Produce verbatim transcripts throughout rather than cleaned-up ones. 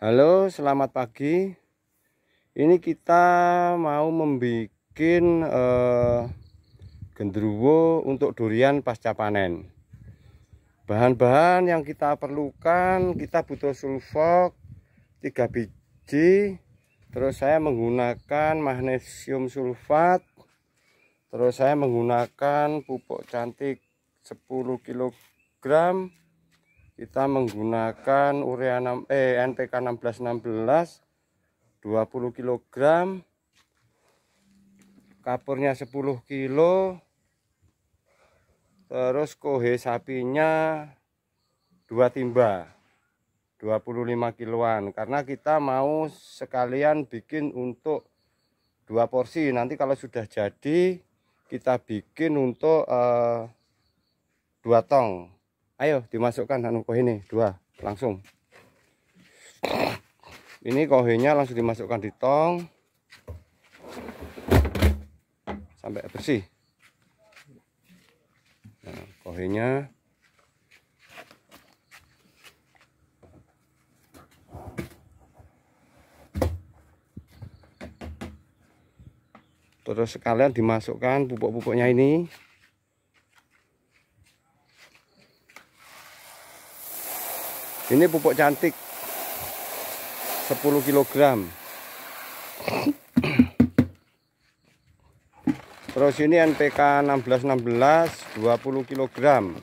Halo, selamat pagi. Ini kita mau membuat eh, genderuwo untuk durian pasca panen. Bahan-bahan yang kita perlukan, kita butuh sulfok tiga biji. Terus saya menggunakan magnesium sulfat. Terus saya menggunakan pupuk cantik sepuluh kilogram. Kita menggunakan urea enam eh N P K enam belas enam belas dua puluh kilogram, kapurnya sepuluh kilo, terus kohe sapinya dua timba dua puluh lima kiloan, karena kita mau sekalian bikin untuk dua porsi. Nanti kalau sudah jadi kita bikin untuk uh, dua tong. Ayo dimasukkan anu kohe ini dua langsung. Ini kohenya langsung dimasukkan di tong sampai bersih. Nah, kohenya terus sekalian dimasukkan pupuk-pupuknya ini. Ini pupuk cantik sepuluh kilogram. Terus ini N P K enam belas enam belas dua puluh kilogram.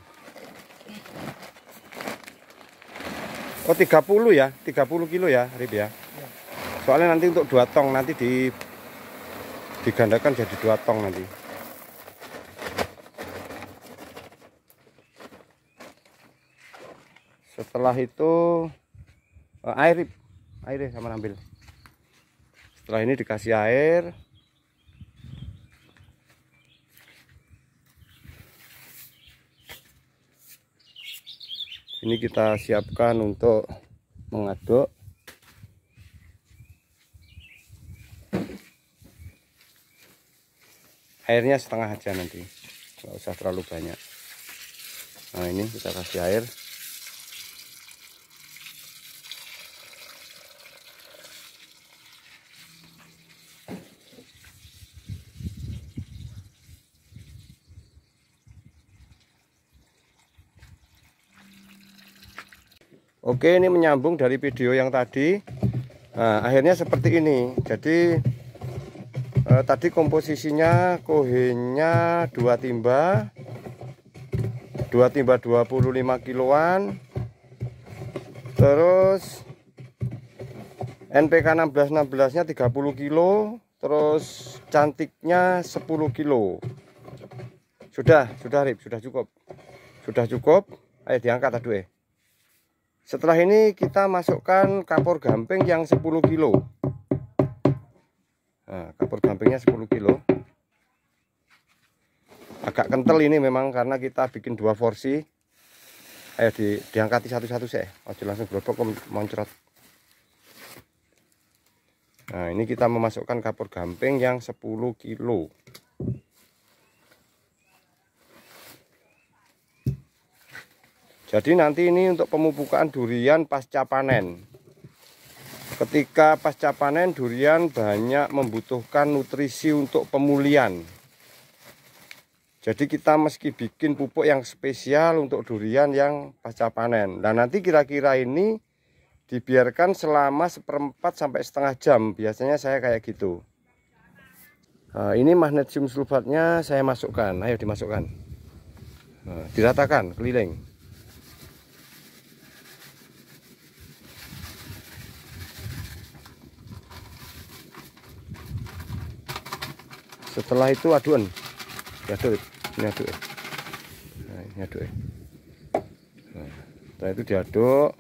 Oh, tiga puluh ya, tiga puluh kilo ya, Rip ya. Soalnya nanti untuk dua tong nanti di digandakan jadi dua tong nanti. Setelah itu uh, air, Rip. Air sama ambil. Setelah ini dikasih air. Ini kita siapkan untuk mengaduk. Airnya setengah aja nanti, nggak usah terlalu banyak. Nah, ini kita kasih air. Oke, ini menyambung dari video yang tadi. Nah, akhirnya seperti ini. Jadi eh, tadi komposisinya kohenya dua timba dua timba dua puluh lima kiloan. Terus N P K enam belas enam belas nya tiga puluh kilo. Terus cantiknya sepuluh kilo. Sudah, sudah Rip, sudah cukup. Sudah cukup. Ayo diangkat aduh eh. Setelah ini kita masukkan kapur gamping yang sepuluh kilo. Nah, kapur gampingnya sepuluh kilo. Agak kental ini memang karena kita bikin dua porsi. Ayo di, diangkati satu-satu sih. Ojo langsung globok moncrot. Nah, ini kita memasukkan kapur gamping yang sepuluh kilo. Jadi nanti ini untuk pemupukan durian pasca panen. Ketika pasca panen durian banyak membutuhkan nutrisi untuk pemulihan. Jadi kita meski bikin pupuk yang spesial untuk durian yang pasca panen. Dan nanti kira-kira ini dibiarkan selama seperempat sampai setengah jam. Biasanya saya kayak gitu. Nah, ini magnesium sulfatnya saya masukkan. Ayo dimasukkan. Nah, diratakan keliling. Setelah itu aduan, diaduk, ini aduk, nah, ini aduk. Nah, setelah itu diaduk,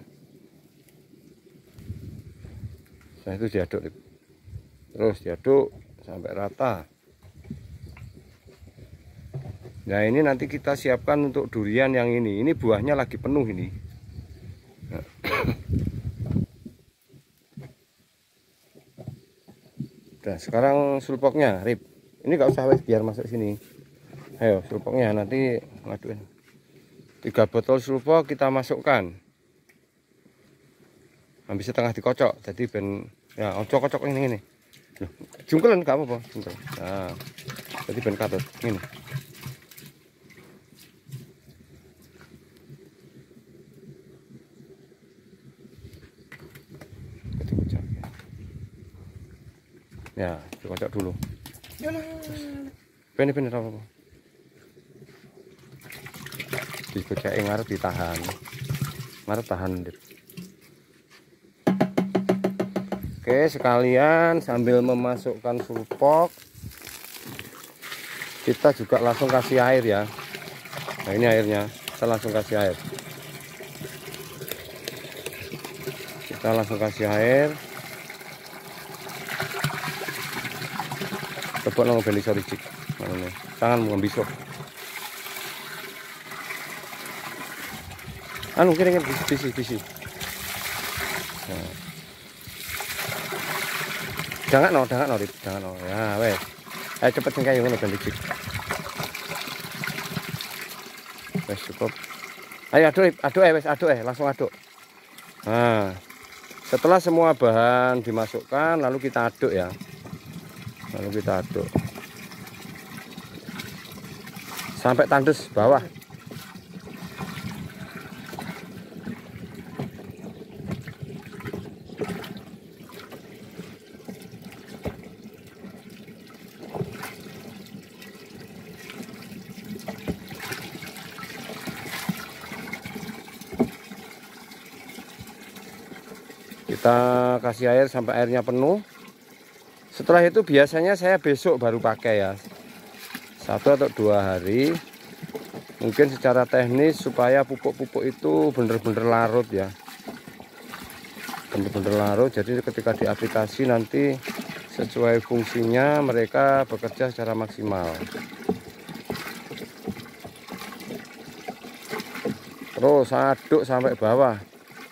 setelah itu diaduk, terus diaduk sampai rata. Nah, ini nanti kita siapkan untuk durian yang ini. Ini buahnya lagi penuh ini. Nah. Nah, sekarang sulpoknya, Rip. Ini gak usah wes biar masuk sini. Ayo sulpoknya nanti ngaduin. Tiga botol sulpok kita masukkan. Habis tengah dikocok, jadi ben ya ojo kocok ini ini. Jungkelan gak apa-apa, jungkel. Nah, jadi ben katut ini. Ya, dikocok dulu. Ben ben apa-apa. Dikocok ngarep ditahan. Ngarep tahan. Oke, sekalian sambil memasukkan sulpok, kita juga langsung kasih air ya. Nah ini airnya, kita langsung kasih air. Kita langsung kasih air. Coba nang beli soricik. Tangan mau bisok. Anu kira-kira bisi bisi. Nah. Jangan no, jangan no, jangan no. Ya, wes. Ayo cepet nih kayu ngono ben licik. Wes cukup. Ayo aduk, aduk eh, wes aduk eh, langsung aduk. Nah, setelah semua bahan dimasukkan, lalu kita aduk ya. Lalu kita aduk sampai tandus bawah. Kita kasih air sampai airnya penuh. Setelah itu biasanya saya besok baru pakai ya, satu atau dua hari. Mungkin secara teknis supaya pupuk-pupuk itu benar-benar larut ya, benar-benar larut. Jadi ketika diaplikasi nanti sesuai fungsinya mereka bekerja secara maksimal. Terus aduk sampai bawah.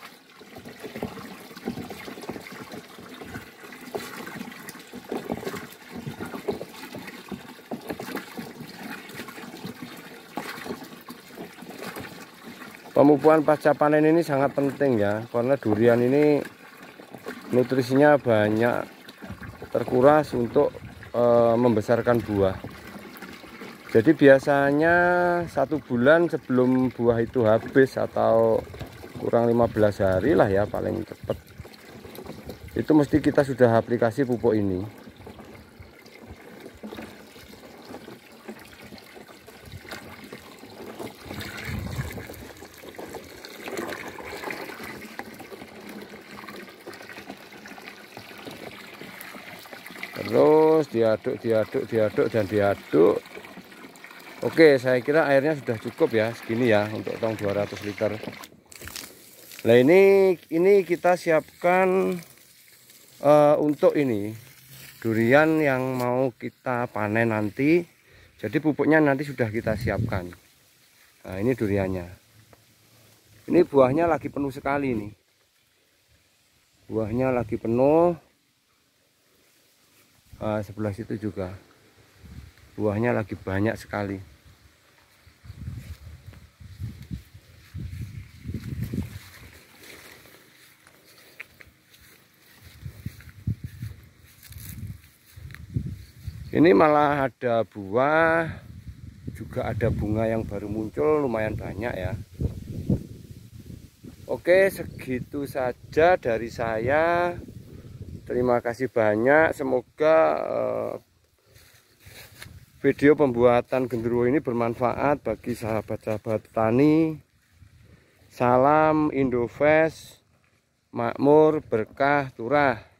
Pemupukan pasca panen ini sangat penting ya, karena durian ini nutrisinya banyak terkuras untuk e, membesarkan buah. Jadi biasanya satu bulan sebelum buah itu habis atau kurang lima belas hari lah ya paling cepat, itu mesti kita sudah aplikasi pupuk ini. Terus diaduk, diaduk, diaduk, dan diaduk. Oke, saya kira airnya sudah cukup ya, segini ya untuk tong dua ratus liter. Nah ini ini kita siapkan uh, untuk ini durian yang mau kita panen nanti. Jadi pupuknya nanti sudah kita siapkan. Nah ini duriannya. Ini buahnya lagi penuh sekali nih. Buahnya lagi penuh. Uh, sebelah situ juga buahnya lagi banyak sekali. Ini malah ada buah, juga ada bunga yang baru muncul lumayan banyak ya. Oke, segitu saja dari saya. Terima kasih banyak, semoga uh, video pembuatan genderuwo ini bermanfaat bagi sahabat-sahabat petani. Salam Indofresh, makmur, berkah, turah.